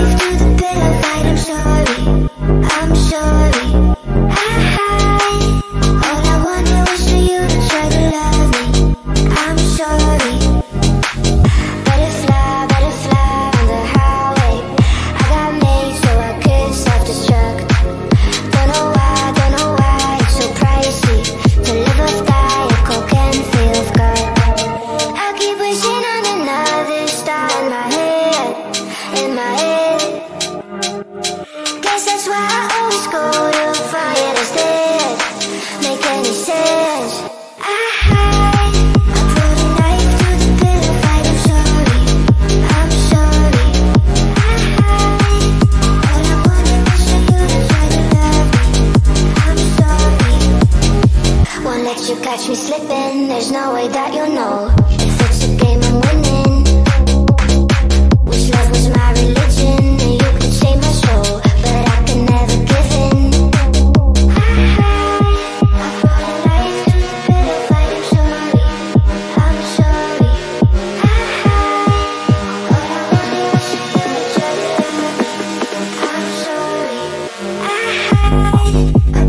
knife to the pillow fight. I'm sorry, I'm sorry. All I wanted was for you to try to love me. I'm sorry. Butterfly, butterfly on the highway. I got made so I could self-destruct. Don't know why it's so pricey to live or die a coke and feel of gut. I keep wishing on another star in my head, in my head. Guess that's why I always go to fire instead. Make any sense? I brought a knife to the pillow fight. I'm sorry, I'm sorry. All I wanted was for you to try to love me. I'm sorry. Won't let you catch me slipping. There's no way that you'll know if it's a game I'm winning. Wish love was my religion and you could save my soul, but I can never give in. I brought a knife to the pillow fight. I'm sorry, I'm sorry. All I wanted was for you to try to love me. I'm sorry. I